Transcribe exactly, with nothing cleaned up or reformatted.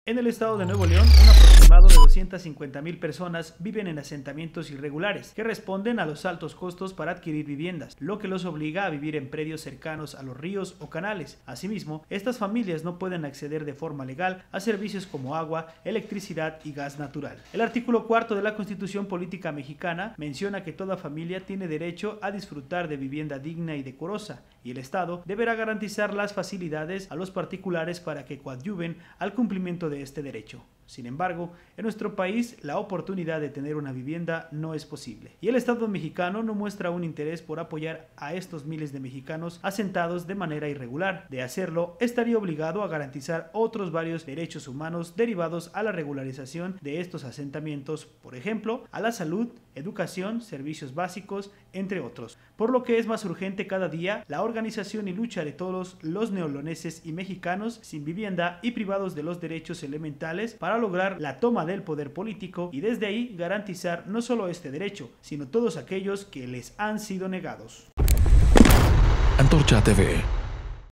En el estado de Nuevo León, un aproximado de doscientas cincuenta mil personas viven en asentamientos irregulares que responden a los altos costos para adquirir viviendas, lo que los obliga a vivir en predios cercanos a los ríos o canales. Asimismo, estas familias no pueden acceder de forma legal a servicios como agua, electricidad y gas natural. El artículo cuarto de la Constitución Política Mexicana menciona que toda familia tiene derecho a disfrutar de vivienda digna y decorosa, y el Estado deberá garantizar las facilidades a los particulares para que coadyuven al cumplimiento de este derecho. Sin embargo, en nuestro país la oportunidad de tener una vivienda no es posible, y el Estado mexicano no muestra un interés por apoyar a estos miles de mexicanos asentados de manera irregular. De hacerlo, estaría obligado a garantizar otros varios derechos humanos derivados a la regularización de estos asentamientos, por ejemplo, a la salud, educación, servicios básicos, entre otros. Por lo que es más urgente cada día la organización y lucha de todos los neoloneses y mexicanos sin vivienda y privados de los derechos elementales para lograr la toma del poder político y desde ahí garantizar no solo este derecho, sino todos aquellos que les han sido negados. Antorcha T V.